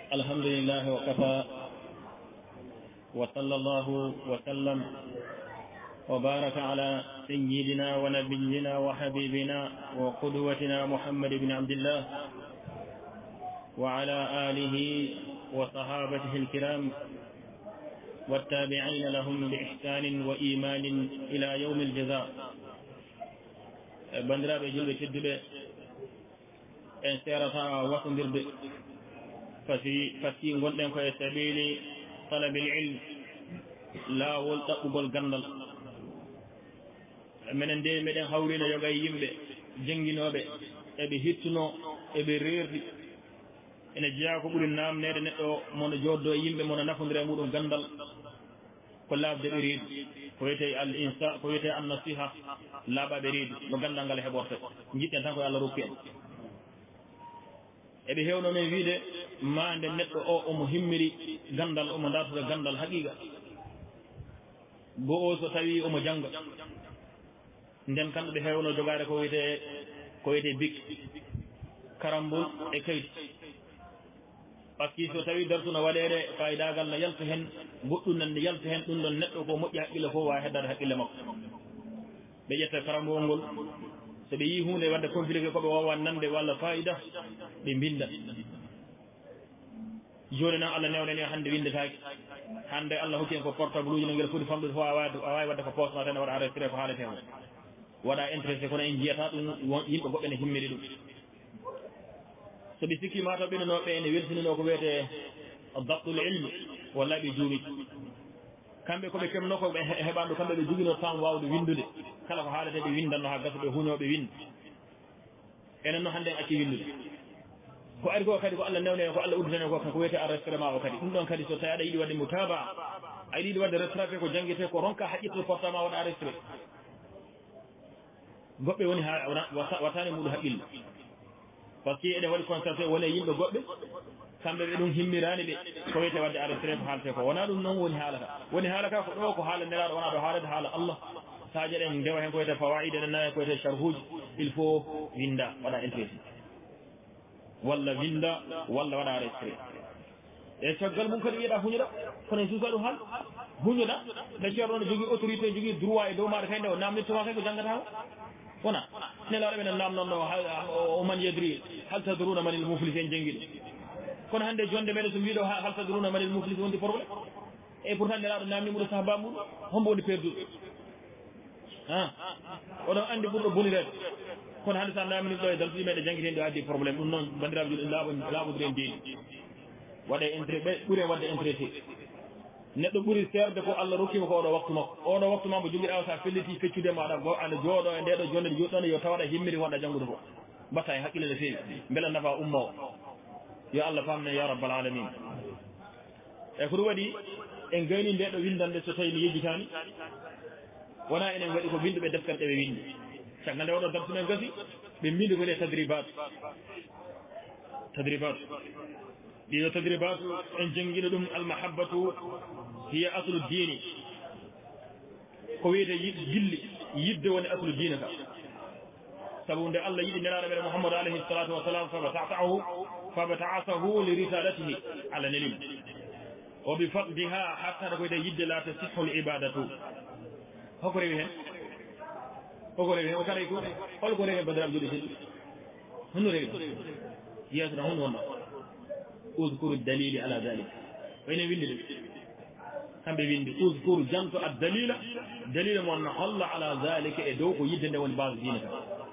الحمد لله وكفى وصلى الله وسلم وبارك على سيدنا ونبينا وحبيبنا وقدوتنا محمد بن عبد الله وعلى آله وصحابته الكرام والتابعين لهم بإحسان وإيمان إلى يوم الجزاء. بندرا بجلب تدب إن سيرتا وصندرد فسي غندن كو سبيل طلب العلم لا ولتقبل غندل menen de meɗen hawrino yoga yimɓe jangguinoɓe eɓe hittuno eɓe rerdi ene jeeya ko ɓuuri namnede neɗɗo mono joddo e yimɓe mono nafodira e muɗum gandal ko labde ɓe reedi ko wiyete al insa ko wiyete an nasiha laaɓaɓe reedi no gandal ngal heɓorte jiɗɗen tan koye Allah rokki en eɓe hewno men wiide mande neɗɗo o omo himmiri gandal omo dartoda gandal haqiqa go o so tawi omo jangga nden kamɓe ɓe hewno jogade ko wiyete bik karambol e kayti par ce que so tawi dartuna waɗede fayidagal no yalta hen goɗɗum nan ne yalta hen ɗum ɗon neɗɗo ko moƴƴi haqqille fof wawi heddade haqqille makko ɓe ƴetta karambol ngol so ɓe yi hunde wadde compliqué koɓe wawa nande walla fayida ɓe binda joni noon Allah newnen yo hande windetaki hande Allah hokki en ko portable uji no ngel foti famɗude fof a wawi wadde ko poste ma tan waɗa enregistré ko haalete mo waɗa intéressé kono en jiyata ɗum yimɓe goɓɓe ne himmiri ɗum so ɓe sikki mataw ɓenanoɓe ene weltinino ko wiyete dabtul ilmi walla ɓe juumi kamɓe koɓe kemno koɓe heɓanɗo kamɓe ɓe joguino temps wawde windude kala ko haalete ɓe windanno ha gasa ɓe huñoɓe wind enen noon hande en acci windude ko ari ko kadi ko Allah newne ko Allah udditane ko ko wiyete enregistrement o kadi ɗum ɗon kadi so tawi aɗa yiiɗi wadde mutaba aɗa yiiɗi wadde rattrapé ko jangguete ko ronka haƴƴitto portable waɗa enregistré goɓɓe woni ha watani muɗum haqqille par ce que eɗen waɗi constaté wone yimɓe goɓɓe kamɓe ɓe ɗum himmirani ɓe ko wiyete wadde enregistré ko haalate ko wona ɗum noon woni haalaka ko ɗo ko haala nelaɗo wona ɗo haalade haala Allah sadio ɗen ndewa hen ko wiyete fawaid enen nawi ko wiyete charhuji il faut winda waɗa intéressé walla winda walla waɗa enregistré e caggal mum kadi wiyeɗa huñoɗa kono en suusa ɗum haal huñoɗa nde ceerno ne jogui autorité jogui droit e dow maɗa kay nde o namdittoma kay ko janggatako wona nelaɗo ɓene namnonno o man yadri hal tadruna manil muflis en jangguiɗo kono hande jonde meɗe so mbiɗo hal tadruna manil muflis wondi probléme e pourtant nelaɗo namni muɗo sahaba muɗum hombo woni perduɗo oɗon andi ɓurɗo bonirede kono hande sa namini ɗo e daltuɗi meɗe jangguiteɗi o addi probléme ɗum noon bandiraɓe julɗe laaɓodiren deeni waɗe intérêt ɓe ɓuuri e wadde intéressé neɗɗo ɓuuri serde ko Allah rokkima ko oɗo waktu makko oɗo waktu ma mo jogui awa sa felliti feccudema aɗa jooɗo e ndeɗo jonde nde joɗɗone yo tawaɗa himmiri wonɗa janggude ko mbatta e haqqille no fewi beela nafa umma o yo Allah famne ya rabbal alamin e ko ɗum waɗi en gayni ndeɗo windande so tawi mi yejjitani wona enen waɗi ko winduɓe deftere ɗe ɓe windi caggal nde oɗo dartumen gasi ɓe mbindi ko wiye tadribat ɗiɗo tadribat en jangguino ɗum almahabbatu hiya aslu dini ko wiyete gilli yidde woni aslu dina ka saabu nde Allah yiɗi nelaɗo meɗen Muhammadu alayhi salatu wasalam fabata'asahu li risalatihi ala nelim o bi faqdiha hatta ko wiyete yidde la tasihhu l ibadatu hoko rewi hen o karay ko holko rewi hen badiraɓe joɗi seɗɗi hono rewi yiyatuna hon wonno uskuru dalili ala dalik wayne windi ɗum kamɓe windi uskuru janto ad dalila mon holla ala dalika e dow ko yidde nde woni base dina ka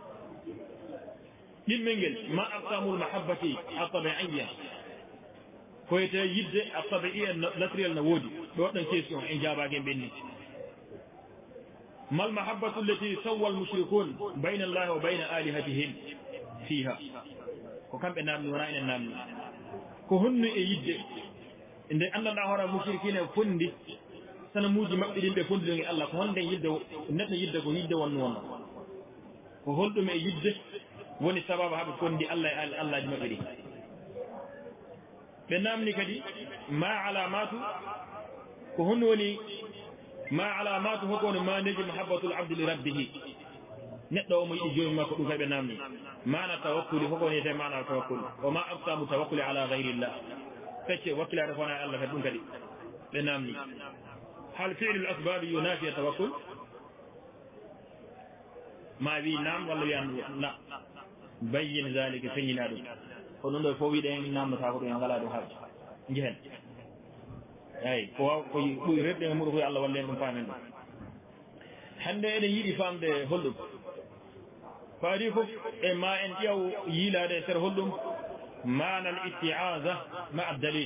ɗimmel ngel ma aqsamul mahabbati atabi'iyya ko yete yidde atabi'iyya naturel no woodi ɗo ɗon question en jaabaki en ɓenni mal mahabbatu allati sawwa al mushrikun bayna allahi wa bayna alihatihim fiha ko kamɓe namni wona enen namni ko honno e yidde nde anndanɗa hoora mushrikine fondi sanamuji maɓɓe ɗin ɓe fondiɗo e Allah ko honde yidde neɗɗo yidde ko yidde wonno wonno ko holɗum e yidde woni sababu haɓe fondi Allah e Allahji maɓɓe ɗi ɓe namni kadi ma alamatu ko honno woni ma alamatu hoko woni maneji mahabbatul abdi li rabbihi neɗɗo omo yiɗi jomum makko ɗum kay ɓe namni mana tawakkuli hoko woni yete mana tawakkuli wa ma aqsamu tawakkuli ala gayrillah fecce wakkilade kona Allah kadi ɗum kadi ɓe namni hal fi'lu al asbab yunafi tawakkul ma wi nam walla wi andu la bayyin zalika feññina ɗum ko ɗum ɗo fof wiɗen namnotako ɗum ngala ɗo haaji jehen eyyi ko waw ko ɓuuri redde e muɗum koye Allah walle en ɗum paamen ɗum hande eɗen yiiɗi famde holɗum ko adi fof e ma en ƴeew yiilade e sera holɗum mana al isti'aza ma ad-dalil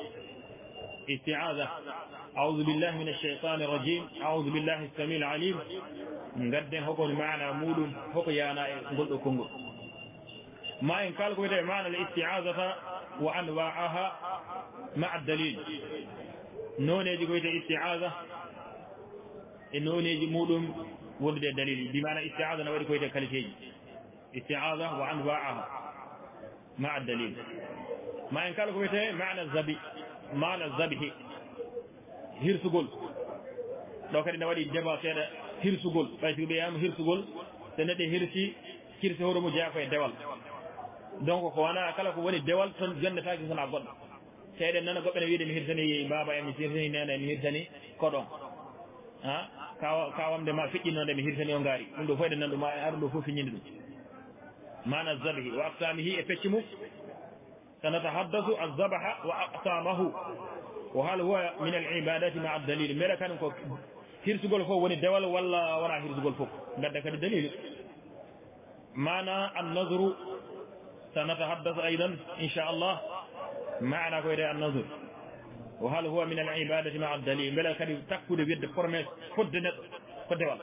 isti'aza a'udhu billahi minash shaytanir rajim a'udhu billahi as-sami'il alim gadden hoko maana muɗum hoko yana e golɗo konngol ma en kala ko wiyete mana al isti'azata wa anwa'aha ma ad-dalil noneji ko wiyete isti'aza e noneji muɗum wondude e dalil bi mana isti'aza na waɗi ko wiyete qualité ji isti'aza wa anwa'aha ma ad-dalil ma en kala ko wiyete mana zabi hirsugol ɗo kadi ne waɗi débat seeɗa hirsugol ɓay siko ɓeyama hirsugol so neɗɗo hirsi kirsi hoore mo jeeya koye dewal donc ko wona kala ko woni dewal toon jonnetaki sona goɗɗo seeɗen nana goɓɓe ne wiide mi hirsani baba en mi hirsani nene mi hirsani koɗon ha kawamde ma feƴƴinode mi hirsani o ngaari ɗum ɗo fof eɗen nanɗuma ar ɗo fof fiñinde ɗum mana zabihi wa aqsamihi e pecce mum sanatahaddasu alzabaha wa aqsamahu wa hal huwa min al ibadati ma ad-dalil mbeɗa kadi ko hirsugol fof woni dewal walla wona hirsugol fof gadda kadi dalil mana an-nazru sanatahaddasu aidan inchallah maana ko wiyete an-nazr wa hal huwa min al ibadati ma ad-dalil mbeɗa kadi takkude wedde promesse fodde neɗɗo ko dewal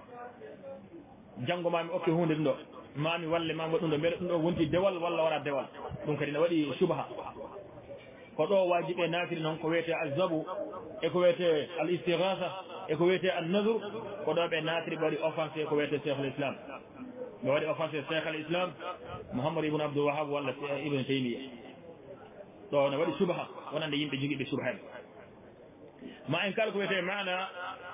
janggo mami okke hunde ɗum ɗo mami walle ma ɗum ɗo mbeɗa ɗum ɗo wonti dewal walla wona dewal ɗum kadi ne waɗi subha ko ɗo wajiɓe naafiri noon ko wiyete alzabu e ko wiyete al istighatha e ko wiyete an-nazr ko ɗo ɓe naatiri ɓe waɗi offensé ko wiyete cheikh al islam ɓe waɗi offensé cheikh al islam mouhamadou ibne abdoul wahab walla ibne taymia ɗo ne waɗi subha wonande yimɓe jogiiɓe subha ma en kala ko wiyete mana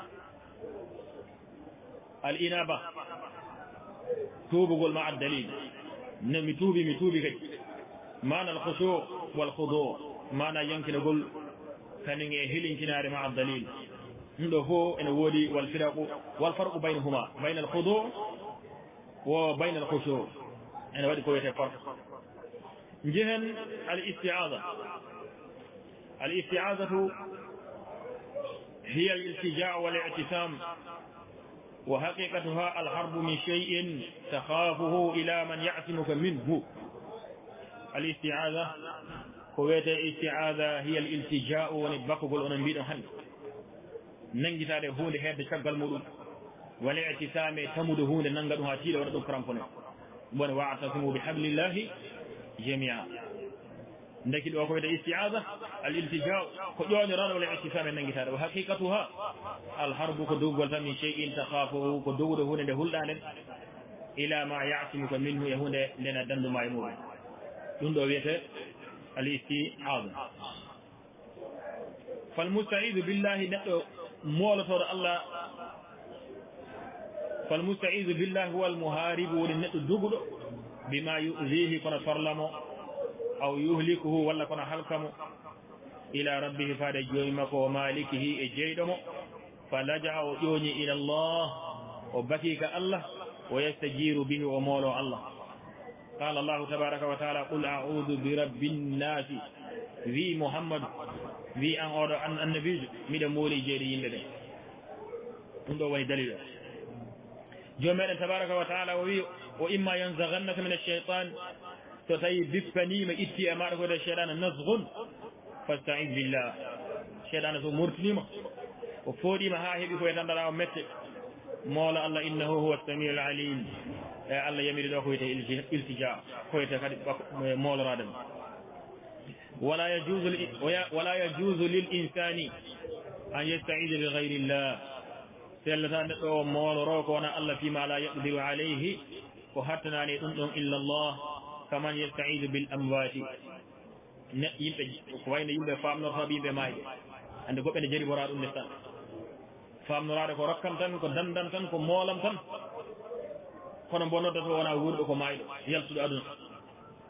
al inaba tuubugol ma ad-dalil ne mi tuubi kadi mana al khushu' wal khudu' mana yankinagol kanin e hilinkinare ma ad-dalil ɗum ɗo fof ene woodi wal firaqu wal farqu baynahuma bayna al khudu' wa bayna al khushu' ene waɗi ko wiyete farq jehen al isti'azatu hiya al iltija' wal i'tisam وحقيقتها الحرب من شيء تخافه إلى من يعصمك منه الاستعاذة قوية الاستعاذة هي الالتجاء ونبقى الأنبياء هن ننجز هذا هون هذا شغل مولود والاعتصام تمد هون ننجدها تيلا وندم كرامفنا واعتصموا بحبل الله جميعا لكن وقوة الاستعاذة الالتجاء كجون ران والاعتصام ننجز هذا وحقيقتها الحرب كدوب من شيء تخافه كدوب هون دهولان إلى ما يعصمك منه يهون لنا دند ما يمور دندو بيته الاستعاذة فالمستعيذ بالله نتو مولتور الله فالمستعيذ بالله هو المهارب ولنتو دوغدو بما يؤذيه كنا فرلمو أو يهلكه ولا كنا حلقمو إلى ربه فاد جويمك ومالكه إجيدمو فلجأ يوني إلى الله وبكيك الله ويستجير به ومولو الله قال الله تبارك وتعالى قل أعوذ برب الناس ذي محمد ذي أن أرى أن النبي من مولي جيرين لدي عنده وهي دليل جميعا تبارك وتعالى وإما ينزغنك من الشيطان تتي بفني ما إتي أمارك ودى الشيطان نزغن فاستعيذ بالله الشيطان سو مرتنما وفودي ما هاهي بكو يتندر ومت مولا الله إنه هو السميع العليم الله يمير له كويته التجاء كويته مولا رادم ولا يجوز للإنسان أن يستعيذ بغير الله سيلتان نتو مولا روكونا الله فيما لا يقدر عليه وحتنا نتنم إلا الله كمان يستعيذ بالأموات yimɓe ko wayno yimɓe famnortoɓe yimɓe maayɓe ande goɓɓe ne jari wora ɗum nde tan famnorade ko rokkam tan ko dandan tan ko moolam tan kono mbo noddato wona wuurɗo ko maayɗo yaltuɗo aduna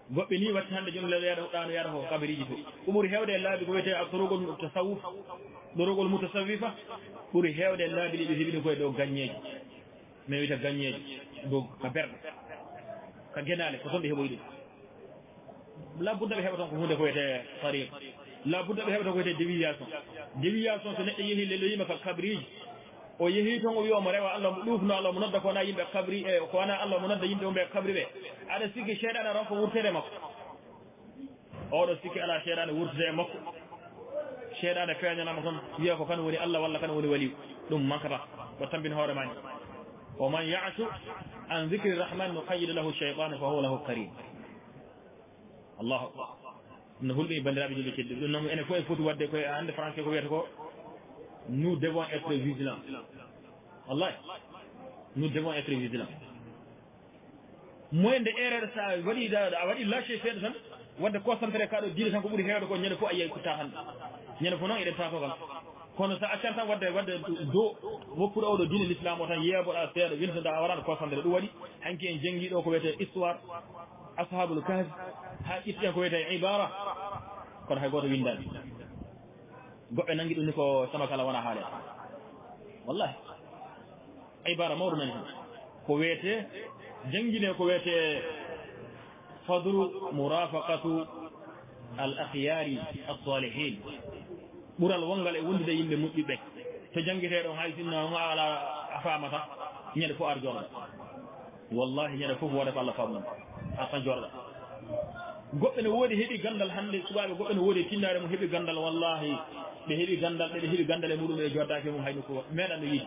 goɓɓe ni watti hande joni yaɗa ɗano yaɗa ko kabariji to ko ɓuuri hewde e laabi ko wiyete torogol tasawuf ɗorogol mutasawifa ɓuuri hewde e laabi ɗi ɓe heɓini koye dow gagneji min wiyata gagneji dow ka berɗe ka guenale ko toon ɓe heɓoyi ɗum labudda ɓe heɓa toon ko hunde ko wiyete tariq labudda ɓe heɓa toon ko wiyete déviation so neɗɗo yeehi lelloyima ka kabriji o yeehi toon o wi omo rewa Allah mo ɗufno Allah mo nodda ko wona yimɓe kabri e ko wona Allah mo nodda yimɓe o ɓe kabri ɓe aɗa sikki cheyɗane ron ko wurtede makko oɗo sikki ala cheyɗane wurtede e makko cheyɗane feeñanama toon wiya ko kan woni Allah walla kan woni waliw ɗum mankata ko tambin hoore mani o man ya'tu an dhikri rahman nuqayyid lahu shaytan fa huwa lahu qarin Allahu akbar no hulɓe bandiraɓe julɓe ceddi ɗum noon ene fof e foti wadde koye hande français ko wiyata ko nous devons être vigilants wallahi nous devons être vigilants moyde erreur sa waɗi a waɗi lâché seeɗa tan wadde concentré kaɗo diine tan ko ɓuuri hewde ko ñande fof a yiya ko tahan ñande fof noon eɗen tato kam kono sa accan tan wadde do woppuɗo oɗo diine l'islam o tan yeeboɗa seeɗa wintoda a waɗano concentré ɗum waɗi hanki en jangui ɗo ko wiyete histoire ashabul kahf ha ƴitten ko wiyete ibara kono hay goto windani goɓɓe nangi ɗum ni ko sama kala wona haale wallahi ibara mawɗo nani hen ko wiyete jangguine ko wiyete fadlu murafaqatu al akhyari as-salihin ɓuural wongal e wondude yimɓe moƴƴuɓe to janggueteɗo hay sinno ala a famata ñande fof ar jorɗa wallahi ñande fof woda ko Allah famno a tan jorɗa goɓɓe ne woodi heeɓi gandal hande suɓaɓe goɓɓe ne woodi tinnare mum heeɓi gandal wallahi ɓe heeɓi gandal ɓeɓe heeɓi gandal e muɗum e joddaki mum hayno ko meeɗa no yiide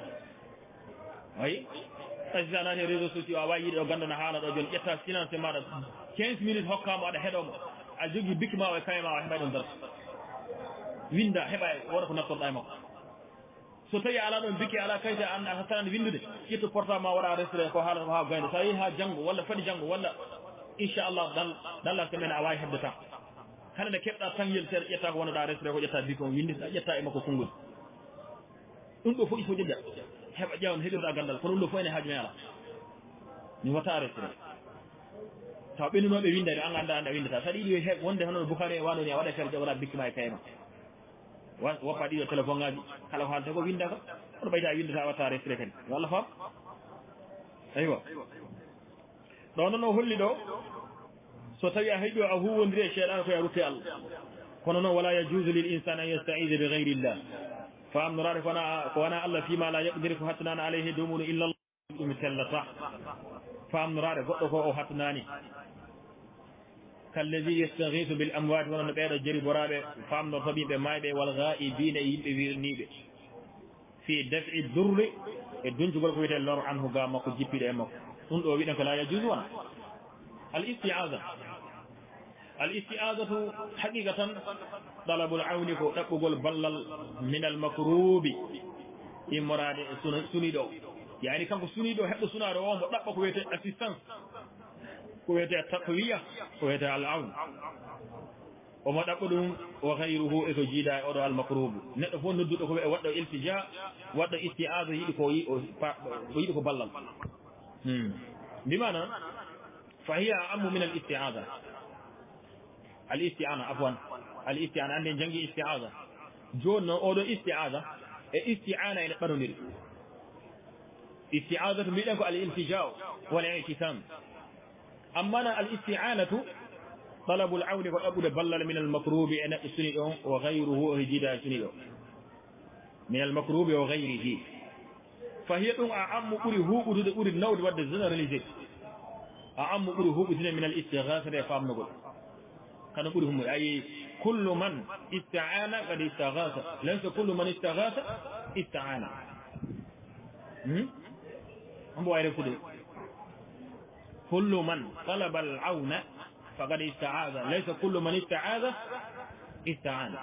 ayi tawi sa naati réseau sociaux a wawi yiide o gandal no haala ɗo joni ƴetta silence maɗa 15 minutes hokkama aɗa heeɗomo a jogui bikki ma o e kaye ma o heɓay ɗon darta winda heɓa woda ko nattorɗa e makko so tawi ala ɗon bikki ala kayita an a hattanani windude ƴetto portable ma waɗa restre ko haalata ko ha gaynde sa yeehi ha janggo walla faɗi janggo walla inchallah dans la semaine a wawi hebde temps hande nde keɓɗa tanguel seeɗa ƴetta ko wonnoɗa restre ko ƴetta bikki o windita ƴetta e makko konngol ɗum ɗo fof il faut ƴeƴƴa heɓa ƴewno heɗirɗa gandal kono ɗum ɗo fof ene haaju me ala mi watta restre taw ɓennunoɓe windade an anda anda windata saɗa yiɗi he wonde hono Bukhari e wanoni a waɗa feere ƴewoɗa bikki ma e kayema woppa ɗiɗo téléphone ngaji kala ko haalte ko winda ka oɗo ɓayta windata watta restre kadi yo Allah faam aywa ɗo noon o holli ɗo so tawi a heeƴo a huwodiri e cheyɗan koye a rutte Allah kono noon wala yajuzu lil insane an yastaida bi gayri llah famnorade ko wona Allah fima la yaqdiri ko hattanani alayhi domunu illa llah ɗum tellata famnorade goɗɗo ko o hattanani kalladi yastaghisu bil amwat wonono ɓeeɗo jeri boraɓe famnorto ɓiɓe mayɓe wal ghaibina e yimɓe wirniɓe fi daf'i durri e duncugol ko wiyete lor anhu ga makko jippiɗo e makko ɗum ɗo wiɗen ko la yajuzu wona al isti'adatu haqiqatan talabul awni ko ɗaɓɓugol ballal min al makrubi immorade e suniɗo yani kanko suniɗo heɓɗo sunade o mbo ɗaɓɓa ko wiyete assistance ko wiyete taqwiya ko wiyete al awn omo ɗaɓɓa ɗum wa gayruhu eko jiida e oɗo al makrubu neɗɗo fof nodduɗo ko wiye waɗɗo iltija waɗɗo isti'ada yiɗi ko ballal bimana fahiya ammu min al isti'ada al isti'ana afwan al isti'ana ande jangi isti'ada joni noon oɗo isti'ada e isti'ana ene ɓaɗodiri isti'adatu mbiɗen ko al iltija'u wal i'tisam amma na al isti'anatu talabul awni ko ɗaɓɓude ballal min al makrubi e neɗɗo suni ɗon wa gayruhu e jiida e suni ɗo min al makrubi wa gayrihi fahiya ɗum a ammu ɓuuri huɓutude ɓuuri nawde wadde généralisé a ammu ɓuuri huɓutine min al istighasati e famnugol kano ɓuuri hummude ayi kullu man ista'ana qad istaghasa laysa kullu man istaghasa ista'ana ombo wawi reftude kullu man talaba al awna faqad ista'aza laysa kullu man ista'aza ista'ana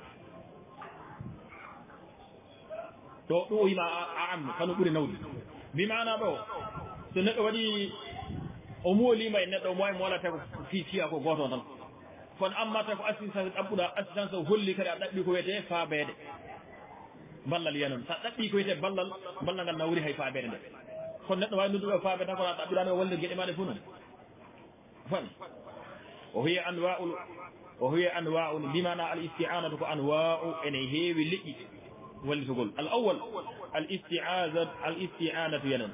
ɗo ɗum o yima a ammi kano ɓuuri nawde bimana ɗo so neɗɗo waɗi o moolima e neɗɗo o mowi molate ko fiya ko goto tan kono amma tawi ko assistance ɗaɓɓuɗa assistance o holli kadi a ɗaɓɓi ko wiyete faabede ballal yiyanon sa ɗaɓɓi ko wiyete ballal ngal nawri hay faabede nde kono neɗɗo wawi nodduɗo faabede tan kono a ɗaɓɓirano o wallir gueɗe maɗe fof noon fani وهي أنواع بمعنى الاستعانة أنواع إن هي اللي والفقول الأول الاستعانة ينن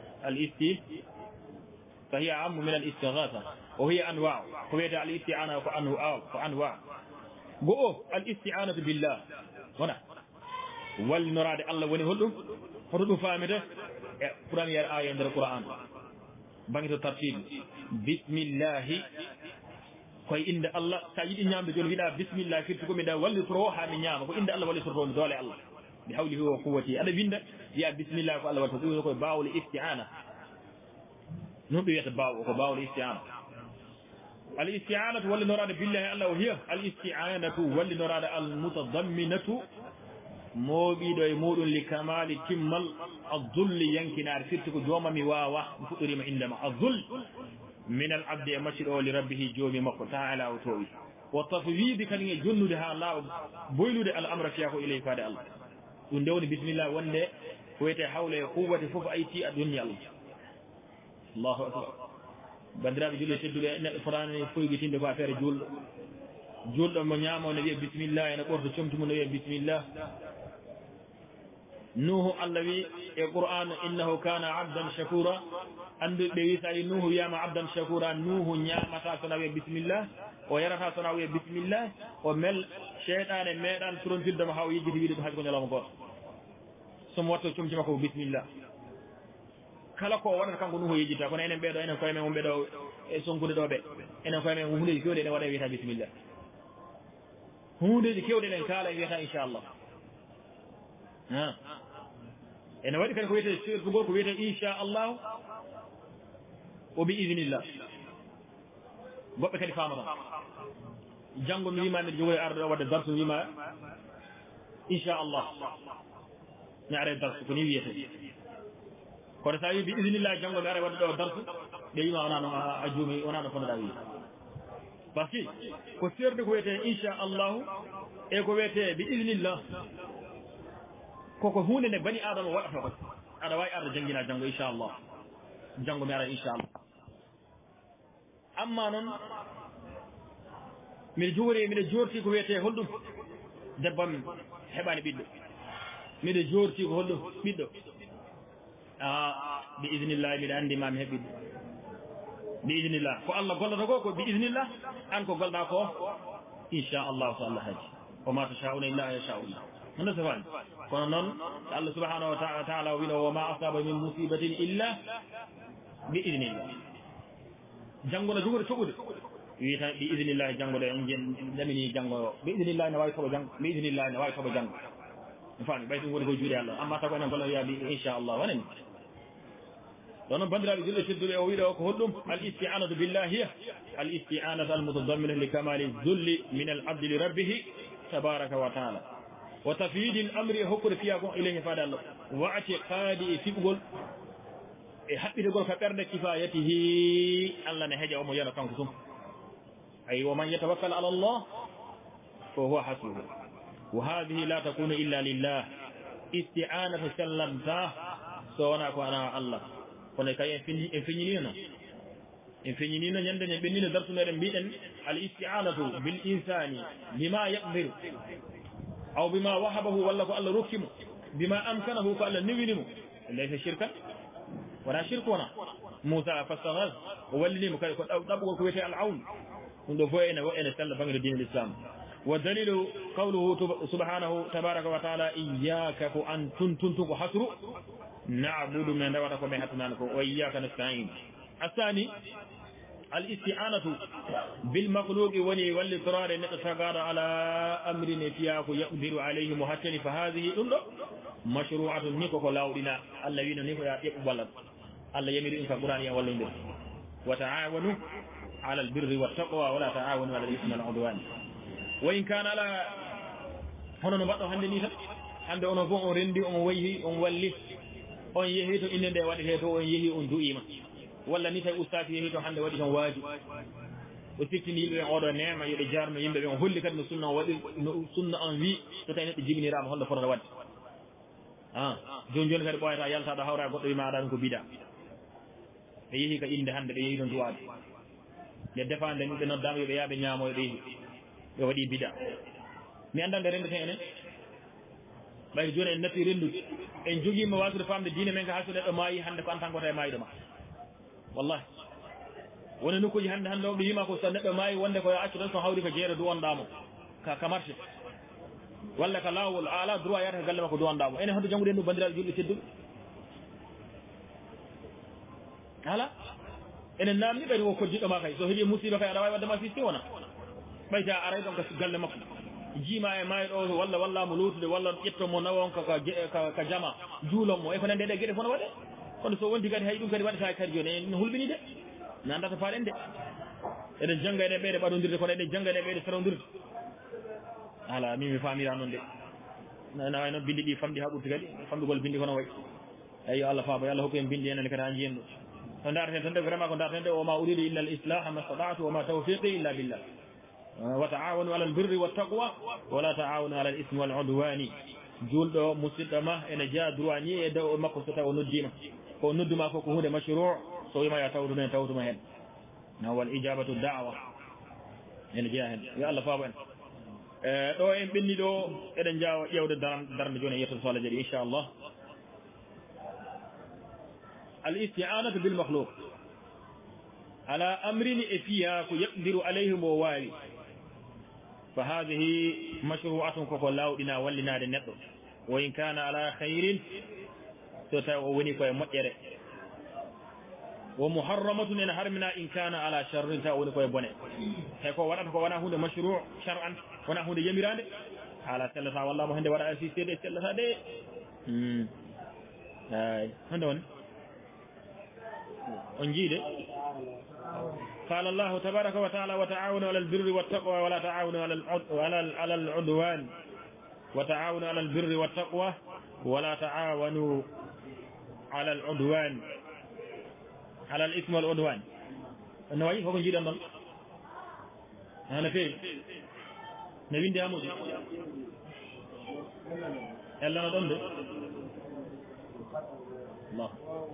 فهي عام من الاستغاثة وهي أنواع وهي الاستعانة فأنواع الاستعانة بالله هنا والنراد الله وني هدو فامده première آية من القرآن بانغي ترتيب بسم الله koy inde Allah sa yidi ñamde joni wiɗa bismillah firti ko mi da walli toro ha mi ñaama ko inde Allah walli toro dole Allah bi hawlihi wa quwwati ada winda ya bismillah ko Allah watta ko bawul isti'ana no be yata bawo ko bawul isti'ana al isti'anatu walli norada billahi Allah hiya al isti'anatu walli norada al mutadamminatu moɓiɗo e muɗum li kamali timmal adulli yankinar firti ko jooma mi wawa fuɗɗorima indema adul من العبد يمشي لربه جومي مكو تعالى وتوي والتفويض كان يجند ها الله بويلود الامر فيها اليه فاد الله دون بسم الله وند ويته حول قوه فوف ايتي الدنيا الله اكبر bandiraɓe julɓe tedduɓe neɗɗo fotani foygitinde ko affaire julɗo mo ñaamo ne wiya bisimillah ene ɓorto comtumo ne wiya bisimillah nuhu allah wi e qur'an innahu kana abdan shakura andu ɓe wi sa yi nuhu wiyama abdan shakura nuhu ñamata sona wiya bisimillah o yarata sona wiya bisimillah o mel cheyɗane meeɗan torontildemo haw yejjiti wiide ɗum hayso ko ñalawma goto somo watto comci makko ko bisimillah kala ko waɗata kanko nuhu yejjita kono enen ɓeeɗo enen koye men wonɓe ɗo e sonkude ɗo ɓe enen koye men hundeji kewɗe enen waɗa e wiyata bisimillah hundeji kewɗe enen kaala e wiyata inchallah ene waɗi kadi ko wiyete surtugol ko wiyete inchallahu o bi idinillah goɓɓe kadi famata janggo mi wima mbiɗa jogoye arde ɗo wadde darsu mi wima inchallah mi ara darsu ko ni wiyete kono sa wi bi idinillah janggo mi ara wadde ɗo darsu ɓe wima wona no a juumi wona no fonnoɗa wi par ce que ko serde ko wiyete inchallahu e ko wiyete bi idinillah koko hunde nde bani adama waɗata ko aɗa wawi arde janggina janggo inchallah janggo mi ara inchallah amma noon mbiɗa jorti ko wiyete holɗum debbam heɓani ɓiɗɗo mbiɗa jorti ko holɗum ɓiɗɗo bi idinillah mbiɗa andi mami heɓ ɓiɗɗo bi idinillah ko Allah gollata ko ko bi idinillah an ko golɗa ko inchallah so Allah haji wa ma tashauna illa an yasha Allah hono safani kono noon Allah subhanahu wa ta'ala wino wa ma asaba min musibatin illa bi idinillah janggono jugude toɓude wiyata bi idinillah janggoɗo en jamini janggo bi idinillah ne wawi toɓo janggo bi idinillah ne wawi toɓo janggo mi faami ɓay ɗum woni koye juuɗe Allah amma taw enen golla wiya bi inchallah wonani ɗon noon bandiraɓe julɓe tedduɓe o wiɗo ko holɗum al isti'anatu billah hiya al isti'anatu al mutadammina li kamali zulli min al abdi li rabbihi tabaraka wa taala wa tafyidi l amri e hokkude fiya gon ilayhi faade Allah wa atiqadi e fiɓugol e haɓɓitegol ka ɓerde kifayatihi Allah ne heeƴa omo yana kanko tum ay wa man yatawakkal ala Allah fa huwa hasbuhu wa hadhihi la takunu illa lillah isti'anatu sallamta so wona ko ana Allah kono kay en feñinino ñande ñe ɓennino darsu meɗen mbiɗen al isti'anatu bil insani bima yaqdiru aw bima wahabahu walla ko Allah rokkimo bima amkanahu ko Allah newinimo laysa shirkan wona shirku wona Moussa fastaghaz o wallinimo kadi ko ɗaɓɓugol ko wiyete al awn ɗum ɗo fo ene sella banggue dine l' islam wa dalilu qawluhu subhanahu tabaraka wa taala iyaka ko an tuntuntu ko hasru na'budu min dawata ko me hatnani ko wa iyaka nasta'in asani al isti'anatu bil makhluqi woni walli torare neɗɗo tagaɗo ala amrine fiya ko yaqdiru alayhi mo hattani fa hadihi ɗum ɗo mashru'atun ni koko lawɗina Allah wino ni ko ya ƴeɓɓu ballat Allah yamiri ɗum ka qur'an ya wallodir wa ta'awanu ala al birri wat taqwa wala ta'awanu ala al ithmi wal udwan wa in kana ala hono no mbaɗɗo hande ni tan hande ono fof on rendi on wayhi on walli on yeehi to inde nde waɗete to on yeehi on du'ima walla ni tawi ustati yeehi to hande waɗi ton waaji o siftini yimɓe ɓe oɗo nema yoɓe jarno yimɓe ɓe on holli kadi no sunna o waɗi no sunna on wi so tawi neɗɗo jibinirama holno fotata wadde joni joni kadi ɓoyata yaltaɗo hawra goɗɗo wima aɗa ɗum ko bida ɓe yeehi ka inde hande ɓe yeehi ɗon duwade nde defande ni ɓe noddama yoɓe yaaɓe ñaamoyo ɓe waɗi bida mi andande rendeten enen ɓay joni en natti rendude en joguima wasude famde diine men ko hayso neɗɗo maayi hande ko en tan gota e maayiɗo ma wallahi woni nokkuji hande o ɓe yima ko so neɗɗo maayi wonde ko accu tan so hawri ko jeere duwonɗamo ka marché walla ka lawol a ala droit yata ko galle makko duwonɗamo enen hoto jannguɗen ɗum bandiraɓe julɓe tedduɓe ala enen namni ɓayde ko koddiɗo ma kay so heeɓi musiba kay aɗa wawi waddema fisti wona ɓayta aray ɗon ka galle makko jiima e maayi ɗo walla wallamo luutude walla ƴettomo nawon ka jama juulonmo e ko nande ɗe gueɗe fof no waɗe kono so wonti kadi hay ɗum kadi waɗata kadi joni en hulɓini de mi andata faaɗen de eɗen jangga eɗen ɓeyde ɓaɗodirde kono eɗen jangga eɗen ɓeyde sarodirde ala min mi famira noon de na way noon bindi ɗi famɗi ha ɓurti kadi famɗugol bindi kono way eyyi Allah faabo yo Allah hokku en bindi enen kadi ha jiyen ɗum so darten tan de vraiment ko darten de wama uridu illa al islah ma stata'tu wama tawfiqi illa billah wa ta'awanu ala al birri wat taqwa wa la ta'awanu ala al ismi wal udwani julɗo musidɗo ma ene jaa droit ni e dow makko so taw o noddima ko nodduma fof ko hunde mashru' so wima ya tawduma en tawduma hen na wal ijabatu da'wa ene jeeya hen yo Allah faabo en ɗo en ɓenni ɗo eɗen jawa ƴewde darde joni e yettoto so Allah jaɓi inchallah al isti'anatu bil makhluq ala amrin e fiha ko yaqdiru alayhi mo wawi fa hadhihi mashru'atun koko lawɗina wallinade neɗɗo wa in kana ala khairin so tawi o woni koye moƴƴere wa muharramatun en harmina in kana ala sharrin taw woni koye bone hay ko waɗata ko wona hunde mashru' shar'an wona hunde yamirande ala sellata wallamo hende waɗa assistede sellata de ay hande woni on jiide قال الله تبارك وتعالى وتعاونوا على البر والتقوى ولا تعاونوا على العدوان وتعاونوا على البر والتقوى ولا تعاونوا على العدوان على الإثم والعدوان النوعي فوق جيدا ضل أنا فين نبين دي أمودي يلا ندم دي الله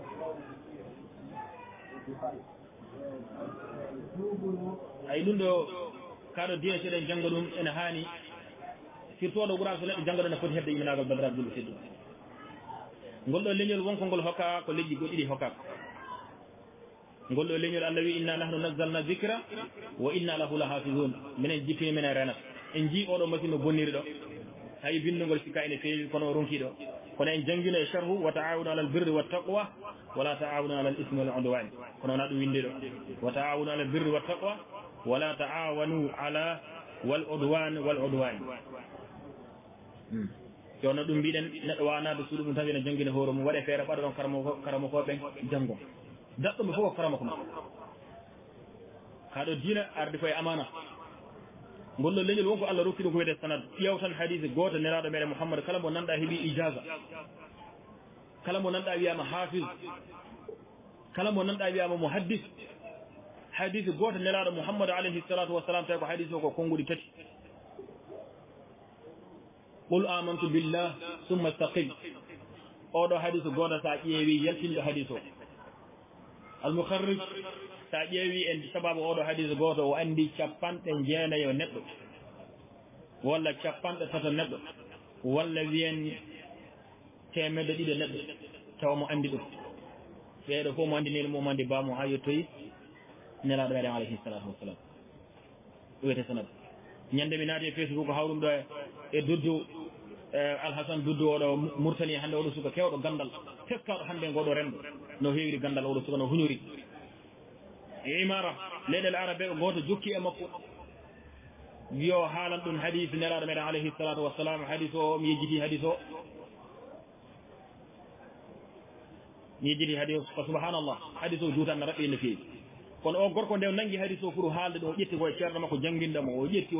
ay ɗum ɗo kaɗo diine seeɗen jangga ɗum ene haani surtout ɗo ɓuura so neɗɗo jangga ɗo ne foti hedde iminagal bandiraɓe julɓe tedduɓe ngol ɗo leñol wonko ngol hokka ko leƴƴi goɗɗiɗi hokkaka ngol ɗo leñol Allah wi inna nahnu nazzalna dhikra wa inna lahu lahafizun minen jippini minen renata en jii oɗo machine no bonniri ɗo hay bindugol sikka ene feewi kono ronki ɗo kono en jangguino e sharhu wa ta'awunu ala al birri wat taqwa wala ta'awunu ala al ismi wal udwan kono wona ɗum winde ɗo wa ta'awunu ala al birri wat taqwa wala ta'awanu ala wal udwan jono ɗum mbiɗen neɗɗo wanade suuɗu mum tawi ne jangguino hoore mum waɗe feere ɓaɗa ɗon karamo ko ɓen janggo daɗɗo mi fof ko karama ko ma haɗo diina arde koye amana ngollo leñol wonko Allah rokki ɗum ko wiyete sanad ƴeew tan hadise goto neraɗo meɗen Mouhammad kala mo nanɗa heeɓi ijaza kala mo nanɗa wiyama hafiz kala mo nanɗa wiyama muhaddis hadise goto neraɗo Mouhammad alayhi salatu wassalam tawi ko hadise o ko konnguɗi tati qul amantu billah summa istaqim oɗo hadise goto sa ƴeewi yaltinɗo hadise o almukharrij sa ƴeewi en sababu oɗo hadise goto o andi capanɗe jeenayo neɗɗo walla capanɗe tato neɗɗo walla wiyen temedde ɗiɗo neɗɗo tawa mo andi ɗum ɓeeɗo fof mo andinino mo andi bamo ha yettoyi nelaɗo meɗen alayhi salatu wassalam ɗum wiyete sanad ñande mi naati e Facebook hawɗum ɗo e duddu Alhasan duddu oɗo Murtani hande oɗo suka kewɗo gandal teskaɗo hande ngoɗo renɗo no heewiri gandal oɗo suka no huñori e imara leyɗele arabe o goto jokki e makko wiyo haalan ɗum hadise nelaɗo meɗen alayhi salatu wassalam hadise o mi yejjiti hadise o mi yejjiti hadise o fa subhanallah hadise o juutanno raɓɓi no feewi kono o gorko nde nangi hadise o pour haalde ɗo o ƴetti koye ceerno makko jangguindamo o ƴetti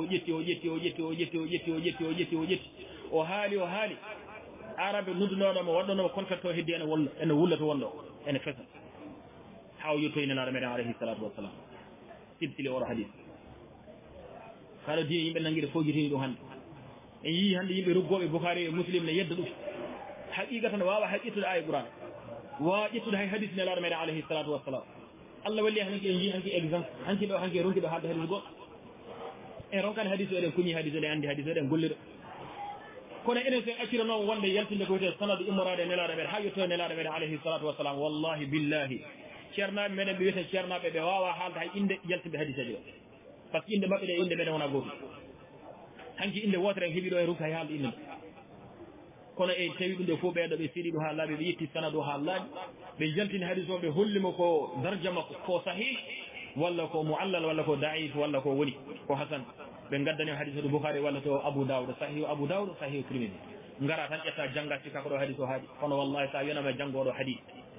o haali arabe noddunoɗomo waɗɗonomo contacte o heddi ene wulla to wonɗo ene fesa haw yettoyi nelaɗo meɗen alayhi salatu wassalam silsili oɗo hadis kaɗo diine yimɓe nanguiɗe fojitini ɗum hande en yii hande yimɓe ruggoɓe Bukhari e Muslim ne yedda ɗum haqiqatan wawa hay ƴettude aya Qur'an wawa ƴettude hay hadis nelaɗo meɗen alayhi salatu wassalam Allah walli hanki en ji hanki exemple hanki ɗo hanki ronki ɗo haalde hadis goɗɗo en ronkani hadis o eɗen kuñi hadis eɗen andi hadis eɗen golliɗo kono enen so en acciranomo wonde yaltinde ko wiyete sanadu immorade e nelaɗo meɗen ha yettoe nelaɗo meɗen alayhi salatu wassalam wallahi billahi ceernaɓe meɗen ɓe wiyete ceernaɓe ɓe wawa haalde hay inde yaltinde hadis aji o par ce que inde maɓɓe ɗe inde meɗen wona gotum hanki inde wotere en heeɓi ɗo e ronka hay haalde inde ɗo kono e tawi ɗum ɗo fof ɓeeɗo ɓe seeɗi ɗum ha laaɓi ɓe yetti sanadu ha laaɓi ɓe jaltini hadis o ɓe hollimo ko darja makko ko sahih walla ko muallal walla ko daif walla ko woni ko hasan ɓe gaddanima hadis o ɗo Bukhari walla to Abou Daoud sahihu Abou Daoud sahihu Tirmidhi ngara tan ƴetta jangga sikka ko ɗo hadis o haaɗi kono wallahi sa wiyanama janggoɗo hadis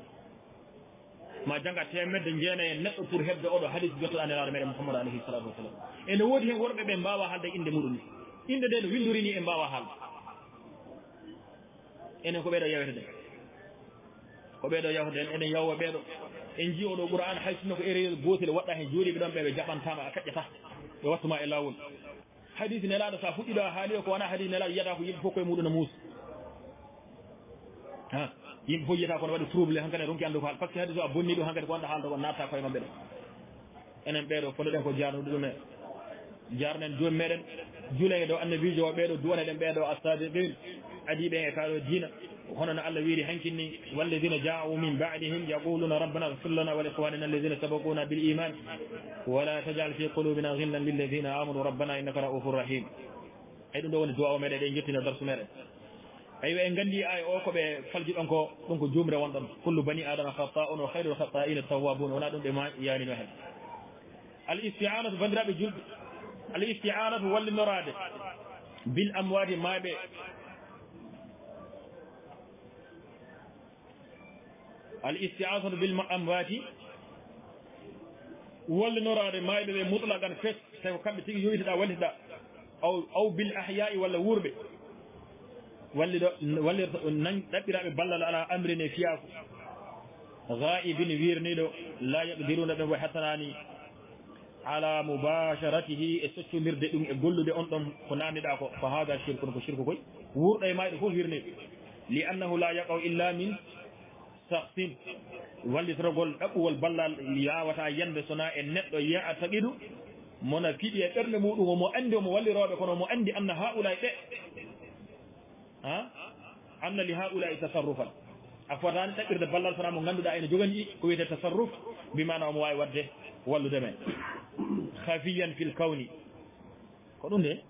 ma jangga temedde jeenayi neɗɗo pour hebde oɗo hadis jottoɗa nelaɗo meɗen Mouhamadou alayhi salatu wassalam ene woodi hen worɓe ɓe mbawa haalde inde muɗum ni inde nde no windurini e mbawa haalde enen ko ɓeeɗo yawete ɗen ko ɓeeɗo yawte en enen yawwa ɓeeɗo en jii oɗo Qur'an hay sinno ko erreur gotel waɗɗa hen jooɗiɓe ɗon ɓe jaɓantama a kaƴƴata ɓe wattuma e lawol hadis nelaɗo sa fuɗɗiɗo a haali o ko wona hadis nelaɗo yiyata ko yimɓe fof koye muɗum no muusa ha yimɓe fof yiyata kono waɗi trouble hankkadi ronki andu ko haal par ce que hadis o a bonni ɗum hankkadi ko wonɗa haalde ko natta koye mabɓe ɗo enen ɓeeɗo fonoɗen ko jarnude ɗum e jarnen jooni meɗen juulege ɗo annabijo o ɓeeɗo duwane ɗen ɓeeɗo as-sadiqin adiɓe e kaɗo diina hono no Allah wiiri hankinni walladina ja'u min ba'dihim yaquluna rabbana ighfir lana wa li ikhwanina alladhina sabaquna bil iman wa la taj'al fi qulubina ghillan lil ladhina amanu rabbana innaka ra'ufur rahim ay ɗum ɗo woni du'a o meɗen ɗe jettina darsu meɗen aywa en gandi ay o ko ɓe falji ɗon ko ɗum ko jumre wonɗon kullu bani adama khata'un wa khayrul khata'ina at-tawwabun wona ɗum ɓe ma yanino hen al isti'anatu bandiraɓe julɓe al isti'anatu wallinorade bil amwati maɓe al isti'anatu bil amwati wallinorade maɓe ɓe mutlaqan fes tawi ko kamɓe tigi yoytiɗa wallitiɗa aw bil ahya'i walla wurɓe wallirta nan ɗaɓɓiraɓe ballal ala amrine fiyaku ghaibin wirniɗo la yaqdiruna ɓe wa hasanani ala mubasharatihi e soccodirde ɗum e gollude on ɗon ko namdiɗa ko fa hada shirkun ko shirku koy wurɗo e mayɗo fof wirniɗo li annahu la yaqaw illa min sahsin wallitorogol ɗaɓɓuwol ballal yawata yande sona e neɗɗo yiya taqiɗu mona fiɗi e ɓerde muɗum omo andi omo walliroɓe kono omo andi anna haulay ɗe anna li haulay tasarrufan a fotani ɗaɓɓirde ballal sona mo ganduɗa ene jogani ko wiyete tasarruf bimana omo wawi wadde wallude men khafiyan fil kawni ko ɗum de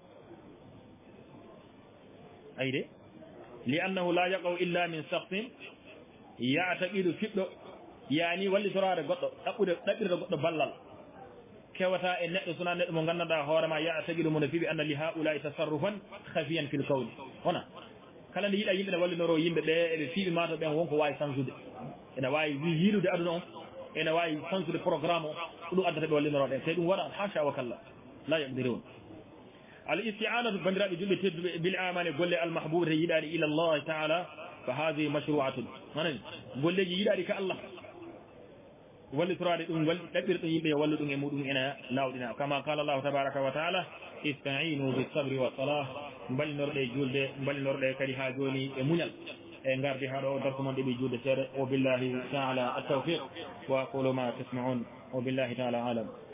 ayde li annahu la yaqaw illa min sahsin ya'taqidu fiɗɗo yani wallitorade goɗɗo ɗaɓɓirde goɗɗo ballal kewata e neɗɗo sona neɗɗo mo gandanɗa hoorema ya'taqidu mono fiɓi anna li haulai tasarrufan khafiyan fil kawni wona kala nde yiiɗa yimɓe ne wallinoro yimɓe ɓe eɓe fiiɓe mata ɓen wonko wawi sansude ene wawi yiilude aduna on ene wawi sansude programme o ko ɗum addata ɓe wallinoroɗen te ɗum waɗa hasha wa kalla la yaqdirun al isti'anatu bandiraɓe julɓe tedduɓe bil amani golle al mahbubata yiɗaɗi ila Allah ta'ala fa hadihi mashru'atun manani golleji yiɗaɗi ka Allah wallitorade ɗum ɗaɓɓir ɗum yimɓe wallu ɗum e muɗum ena lawɗina kama qala Allah tabaraka wa ta'ala ista'inu bis sabri wa salah ballinorɗe julde ballinorɗe kadi ha joni e muñal e gardi haɗo darsu mon ɗeɓi julde seeɗa wa billahi ta'ala at-tawfiq wa aqulu ma tasma'un wa billahi ta'ala alam